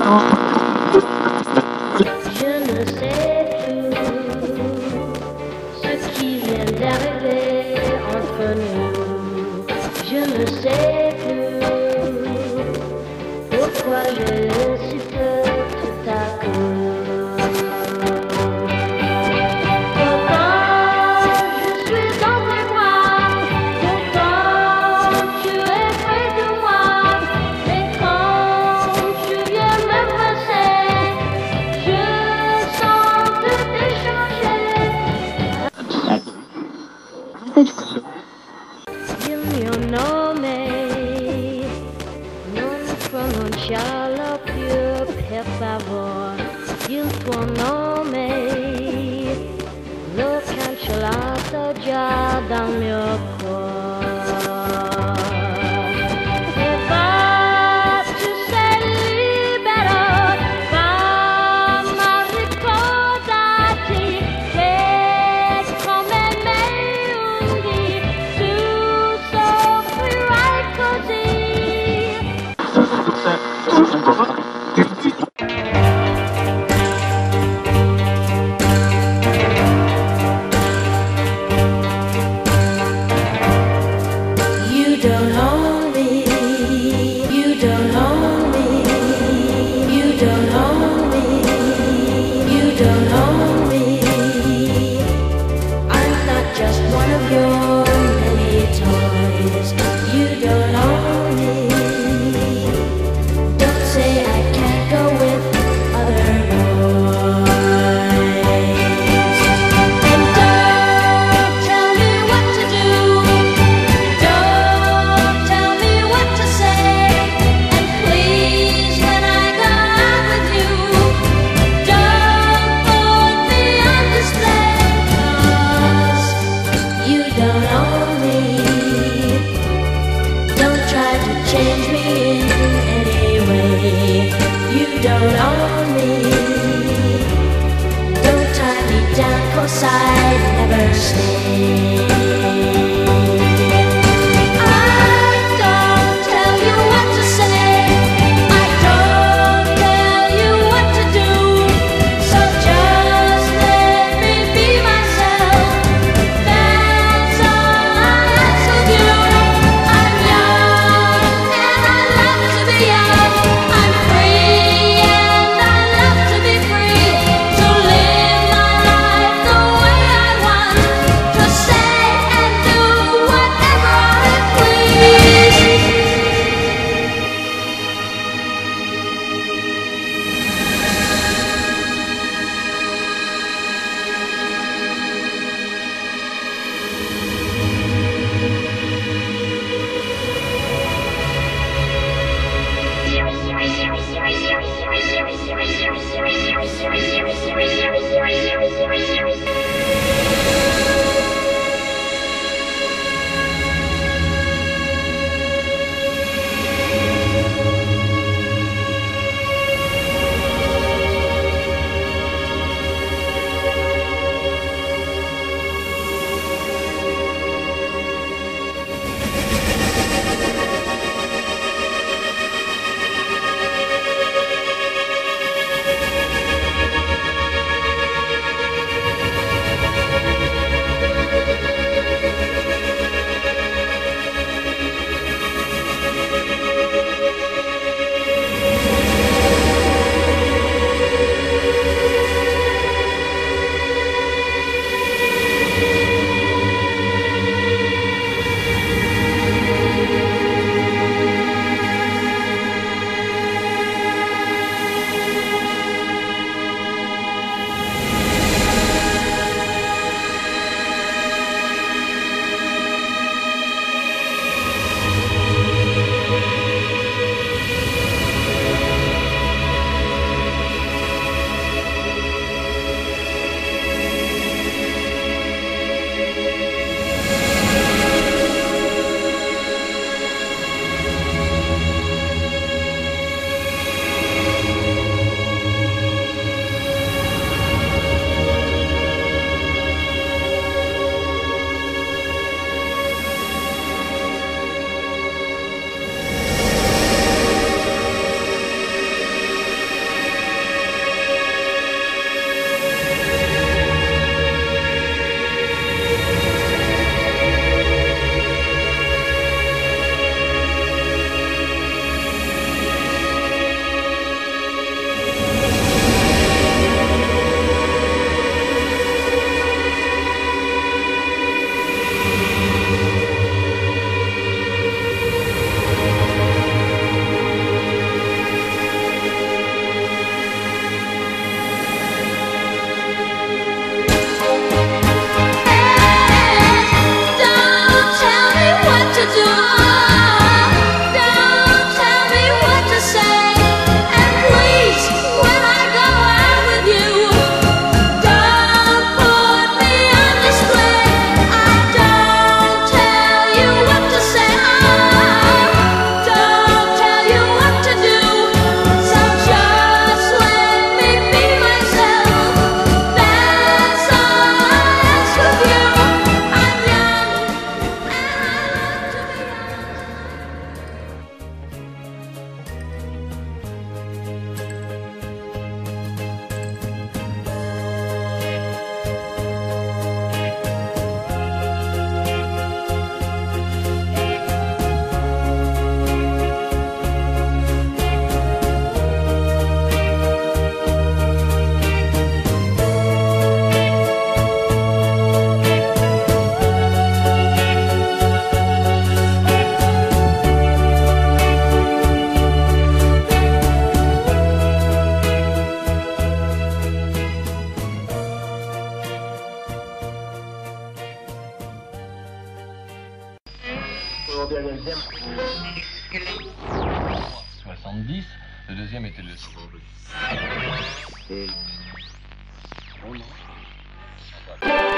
Je ne sais plus ce qui vient d'arriver entre nous. Je ne sais plus pourquoi j'insiste tout à coup. Pourtant, je suis dans tes bras. Pourtant, tu es près de moi. Mais quand tu viens me passer, je sens te déchanger. Il mio nome non pronunciarlo più per favore. Il tuo nome l'ho cancellato già dal mio cuore. E va, tu sei libero, ma ricordati che come me un dì tu soffrirai così. You don't own me, you don't own me, you don't own me, you don't own me. I'm not just one of your many toys. You don't own me. Don't say I can't go with other boys. And don't tell me what to do. Don't tell me what to say. And please, when I go out with you, don't put me on display. 'Cause you don't own me. Don't try to change me in any way. You don't own me. Don't tie me down 'cause I'd never stay. I don't tell you what to say. I don't tell you what to do. So just let me be myself. That's all I ask of you. I'm young and I love to be young. I'm free and I love to be free. To live my life the way I want. To say and do whatever I please. 70. Le deuxième était le... Et... Oh non.